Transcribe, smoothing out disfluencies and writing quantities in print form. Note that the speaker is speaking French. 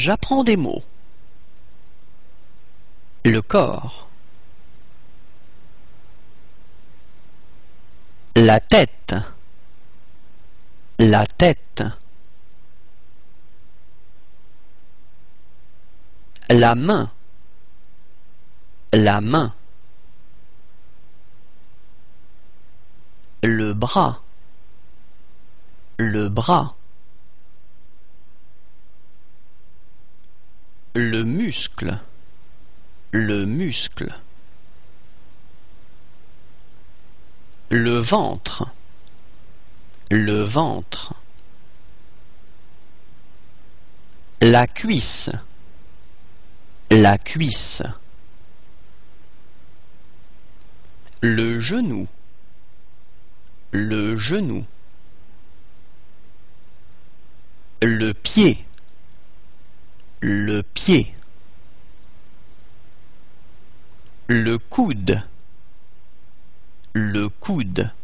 J'apprends des mots. Le corps. La tête. La tête. La main. La main. Le bras. Le bras. Le muscle. Le muscle. Le ventre. Le ventre. La cuisse. La cuisse. Le genou. Le genou. Le pied. Le pied. Le coude. Le coude.